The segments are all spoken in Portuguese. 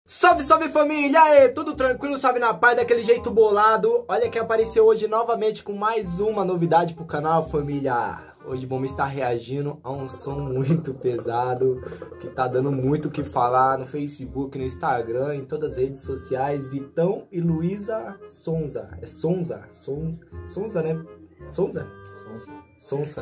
Salve, salve família! Aê, tudo tranquilo, salve na paz, daquele jeito bolado. Olha quem apareceu hoje novamente com mais uma novidade pro canal, família. Hoje vamos estar reagindo a um som muito pesado, que tá dando muito o que falar no Facebook, no Instagram, em todas as redes sociais. Vitão e Luísa Sonza. É Sonza? Sonza, né? Sonza? Sonsa.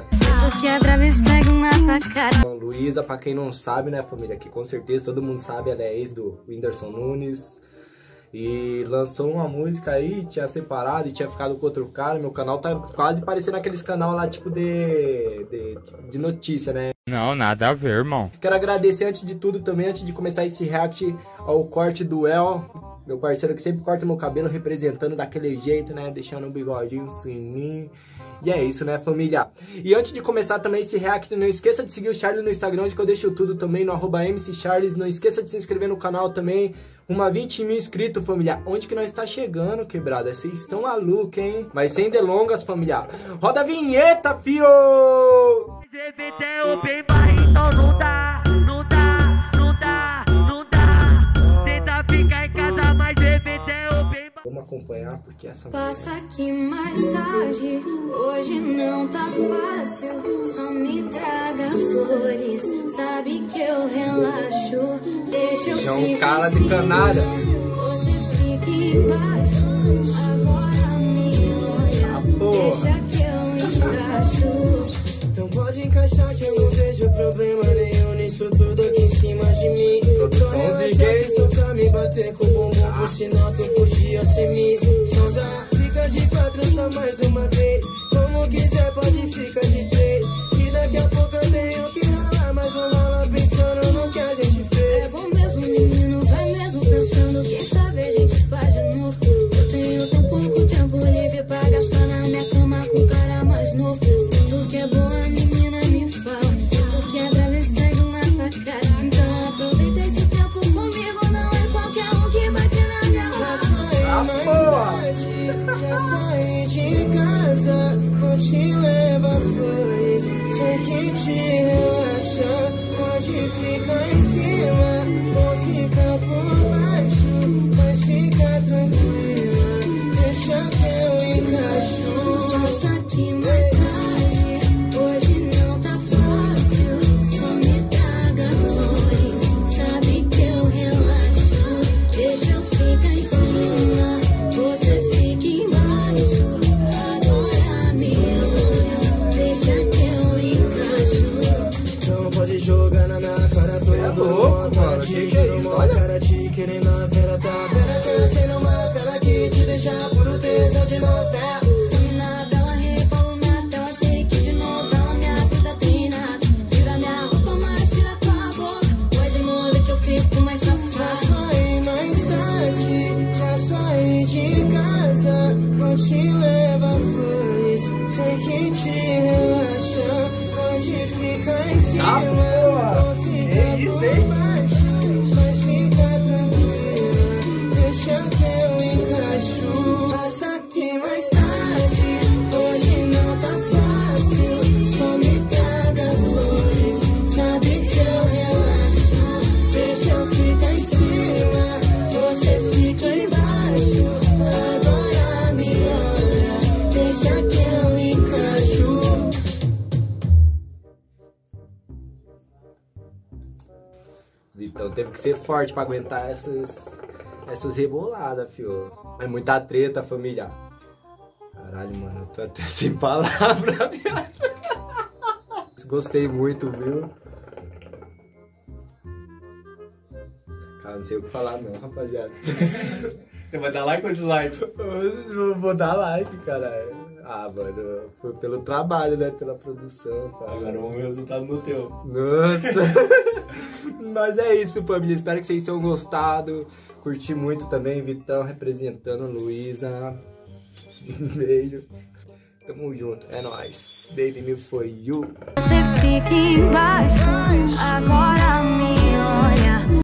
Luísa, pra quem não sabe, né, família, que com certeza todo mundo sabe, ela é ex do Whindersson Nunes. E lançou uma música aí, tinha separado e tinha ficado com outro cara. Meu canal tá quase parecendo aqueles canal lá, tipo de notícia, né? Não, nada a ver, irmão. Quero agradecer antes de tudo também, antes de começar esse react, ao corte do El, meu parceiro que sempre corta meu cabelo representando daquele jeito, né? Deixando um bigodinho fininho. E é isso, né, família? E antes de começar também esse react, não esqueça de seguir o Charles no Instagram, onde que eu deixo tudo também, no @mccharles. Não esqueça de se inscrever no canal também. Uma 20 mil inscritos, família. Onde que nós tá chegando, quebrada? Vocês estão malucos, hein? Mas sem delongas, família. Roda a vinheta, fio! Então não dá. Tenta ficar em casa, mas evento é open bar. Vamos acompanhar, porque essa... Passa aqui mais tarde, hoje não tá fácil. Só me traga flores, sabe que eu relaxo. Deixa eu um ficar cara em de cima, canalha. você fica embaixo. Agora me olha, deixa que eu encaixo. Então pode encaixar que eu não vejo problema nenhum nisso tudo aqui em cima de mim. Só relaxar se soltar, me bater com o bumbum, por sinal tu podia ser miss. Sonza, fica de 4 só mais uma vez. Como quiser pode ficar de 3. E daqui a pouco eu tenho que ralar, mas vou ralar pensando no que a gente fez. É bom mesmo, menino, vai mesmo pensando. Quem sabe a gente faz de novo. Eu tenho tão pouco tempo livre pra gastar na minha cama com um cara mais novo. Se tu que é boa, menina, me fala. Se tu quer brava, segue na tua cara. Então aproveita esse tempo comigo. Não é qualquer um que bate na minha Já saí mais tarde, já saí de casa. Vou te levar flores, sei que te relaxa. Pode ficar em cima, vou ficar por baixo. Mas fica tranquila, deixa que eu encaixo. Passa aqui mais tarde, hoje não tá fácil. Só me traga flores, sabe que eu relaxo. Deixa eu ficar em cima, você fica embaixo. Agora me olha, deixa que eu encaixo. Não pode jogar na minha cara, todo mundo mano. Te juro, uma cara te querendo a vera, tá? Pera que eu sei numa vela que te deixa por tesão de novela. Some na bela, rebolo na tela, sei que de novela minha vida tem nada. Tira minha roupa, mas tira tua boca. Pode morrer que eu fico mais Já safada. saí mais tarde, já saí de casa. Vou te levar flores, sei que te relaxa. Pode ficar em cima, vou ficar por baixo. Mas fica tranquila, deixa que eu encaixo. Passa aqui mais tarde, Hoje não tá fácil, só me traga flores, sabe que eu relaxo. Deixa eu ficar em cima, você fica embaixo. Agora me olha, deixa que eu encaixo. Vitão teve que ser forte pra aguentar essas reboladas, fio. É muita treta, família. Caralho, mano, eu tô até sem palavra, viado. Gostei muito, viu? Cara, não sei o que falar não, rapaziada. Você vai dar like ou dislike? Eu vou dar like, caralho. Ah, mano, foi pelo trabalho, né? Pela produção, cara. Agora vamos ver o resultado no teu. Nossa! Mas é isso, família. Espero que vocês tenham gostado. Curti muito também, Vitão representando Luísa. Beijo. Tamo junto, é nóis. Baby me for you. Você fica embaixo, agora me olha.